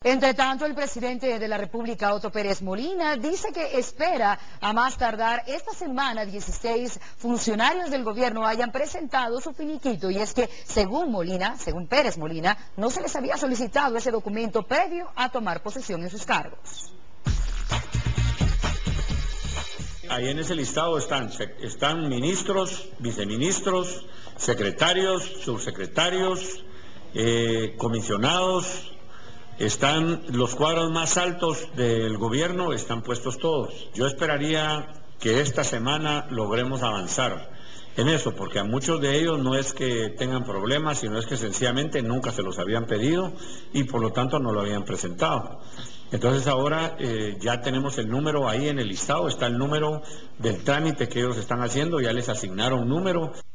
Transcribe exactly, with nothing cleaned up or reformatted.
Entre tanto, el presidente de la República, Otto Pérez Molina, dice que espera a más tardar esta semana dieciséis funcionarios del gobierno hayan presentado su finiquito, y es que, según Molina, según Pérez Molina, no se les había solicitado ese documento previo a tomar posesión en sus cargos. Ahí en ese listado están, están ministros, viceministros, secretarios, subsecretarios, eh, comisionados. Están los cuadros más altos del gobierno, están puestos todos. Yo esperaría que esta semana logremos avanzar en eso, porque a muchos de ellos no es que tengan problemas, sino es que sencillamente nunca se los habían pedido y por lo tanto no lo habían presentado. Entonces ahora eh, ya tenemos el número ahí en el listado, está el número del trámite que ellos están haciendo, ya les asignaron un número.